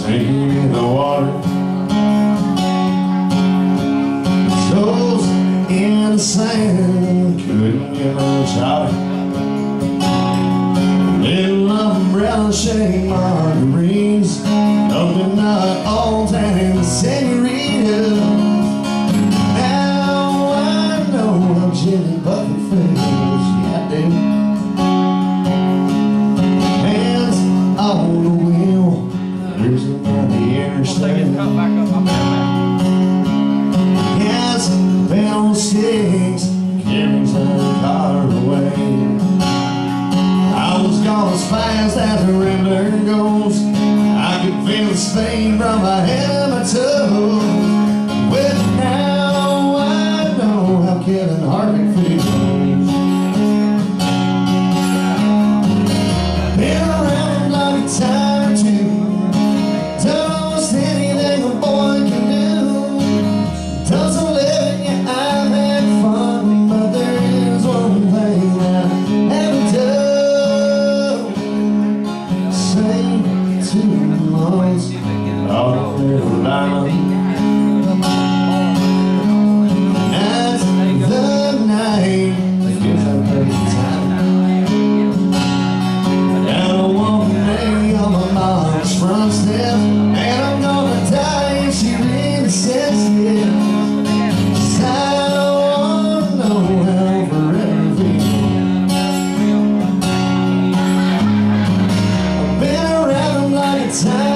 sinking in the water. Toes in the sand, couldn't get much hotter. Little umbrella shade margarines, open not old and senorita. Now I know how Jimmy Bucket feels, yeah I do. Hands on the wheel, cruising down the interstate. Gas and pedal sticks, carries the car away. I was gone as fast as a rambler goes. I could feel the speed from my head to my toes. Well, now I know how Kevin Harvick feels. Been around like a time or two, done almost anything a boy can do. Done some living, yeah, I've had fun, but there is one thing I haven't done. Say to months off Carolina. That's the night that gives that perfect time. And I won't lay on my mom's front step, and I'm gonna die if she really says it. 'Cause I don't wanna know how forever feels. I've been around like a time